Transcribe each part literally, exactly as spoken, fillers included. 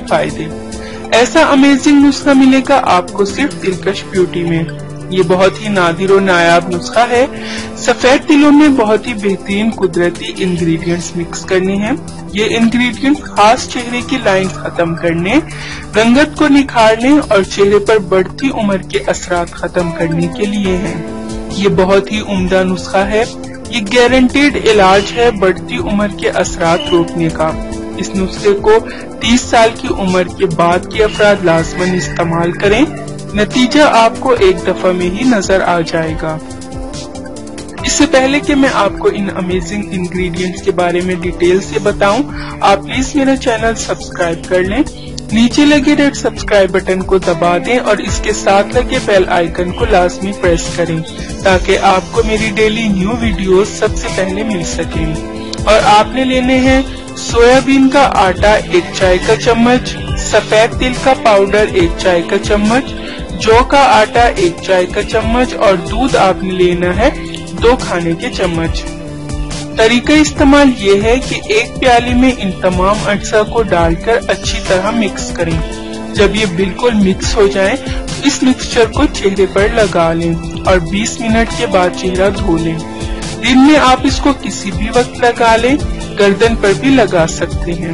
फायदे। ऐसा अमेजिंग नुस्खा मिलेगा आपको सिर्फ दिलकश ब्यूटी में। ये बहुत ही नादिर और नायाब नुस्खा है। सफेद तिलों में बहुत ही बेहतरीन कुदरती इंग्रेडिएंट्स मिक्स करने हैं। ये इंग्रेडिएंट्स खास चेहरे की लाइन खत्म करने, रंगत को निखारने और चेहरे पर बढ़ती उम्र के असरात खत्म करने के लिए हैं। ये बहुत ही उम्दा नुस्खा है। ये गारंटेड इलाज है बढ़ती उम्र के असरात रोकने का। इस नुस्खे को तीस साल की उम्र के बाद के अफराद लाजमन इस्तेमाल करें। नतीजा आपको एक दफा में ही नजर आ जाएगा। इससे पहले कि मैं आपको इन अमेजिंग इंग्रेडिएंट्स के बारे में डिटेल से बताऊं, आप प्लीज मेरा चैनल सब्सक्राइब कर लें। नीचे लगे रेड सब्सक्राइब बटन को दबा दें और इसके साथ लगे बेल आइकन को लाजमी प्रेस करें ताकि आपको मेरी डेली न्यू वीडियोस सबसे पहले मिल सके। और आपने लेने हैं सोयाबीन का आटा एक चाय का चम्मच, सफेद तिल का पाउडर एक चाय का चम्मच, जौ का आटा एक चाय का चम्मच और दूध आपने लेना है दो खाने के चम्मच। तरीका इस्तेमाल ये है कि एक प्याली में इन तमाम अज्जा को डालकर अच्छी तरह मिक्स करें। जब ये बिल्कुल मिक्स हो जाए तो इस मिक्सचर को चेहरे पर लगा लें और बीस मिनट के बाद चेहरा धो लें। दिन में आप इसको किसी भी वक्त लगा लें, गर्दन पर भी लगा सकते हैं।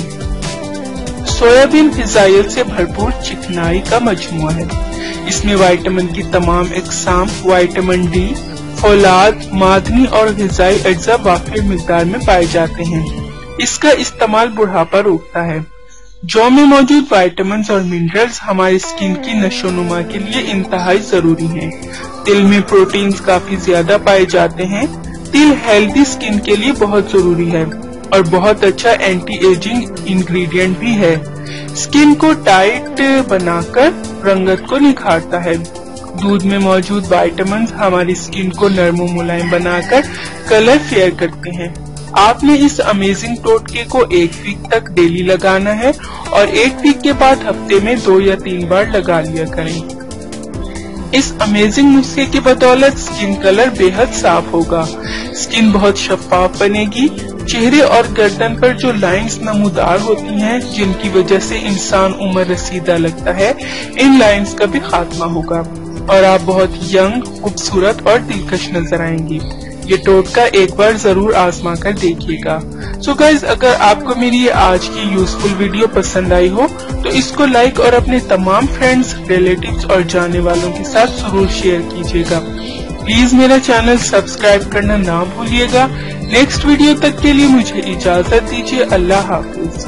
सोयाबीन फिजाइल से भरपूर चिकनाई का मजमुआ है। इसमें विटामिन की तमाम इकसाम, विटामिन डी, फौलाद, मादनी और ग़िज़ाई अज्जा वाफिर मिकदार में पाए जाते हैं। इसका इस्तेमाल बुढ़ापा रोकता है। जौ में मौजूद विटामिन और मिनरल्स हमारी स्किन की नशोनुमा के लिए इंतहाई जरूरी हैं। तिल में प्रोटीन्स काफी ज्यादा पाए जाते हैं। तिल हेल्दी स्किन के लिए बहुत जरूरी है और बहुत अच्छा एंटी एजिंग इंग्रेडिएंट भी है। स्किन को टाइट बनाकर रंगत को निखारता है। दूध में मौजूद विटामिन हमारी स्किन को नरम मुलायम बनाकर कलर फेयर करते हैं। आपने इस अमेजिंग टोटके को एक वीक तक डेली लगाना है और एक वीक के बाद हफ्ते में दो या तीन बार लगा लिया करें। इस अमेजिंग नुस्खे की बदौलत स्किन कलर बेहद साफ होगा, स्किन बहुत शफाफ बनेगी। चेहरे और गर्दन पर जो लाइंस नमूदार होती हैं, जिनकी वजह से इंसान उम्र रसीदा लगता है, इन लाइंस का भी खात्मा होगा और आप बहुत यंग, खूबसूरत और दिलकश नजर आएंगी। ये टोटका एक बार जरूर आजमा कर देखिएगा। सो गाइज, अगर आपको मेरी ये आज की यूजफुल वीडियो पसंद आई हो तो इसको लाइक और अपने तमाम फ्रेंड्स, रिलेटिव्स और जाने वालों के साथ जरूर शेयर कीजिएगा। प्लीज मेरा चैनल सब्सक्राइब करना ना भूलिएगा। नेक्स्ट वीडियो तक के लिए मुझे इजाजत दीजिए। अल्लाह हाफिज।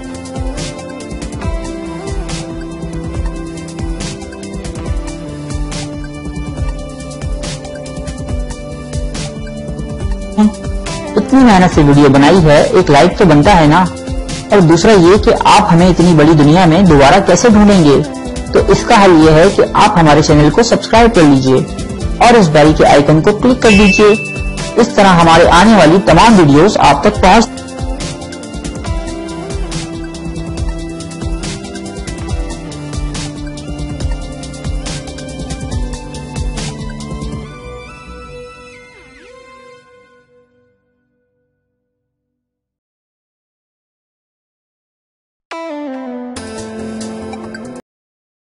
इतनी मेहनत से वीडियो बनाई है, एक लाइक तो बनता है ना। और दूसरा ये कि आप हमें इतनी बड़ी दुनिया में दोबारा कैसे ढूंढेंगे, तो इसका हल ये है कि आप हमारे चैनल को सब्सक्राइब कर लीजिए और इस बेल के आइकन को क्लिक कर दीजिए। इस तरह हमारे आने वाली तमाम वीडियोस आप तक पहुंच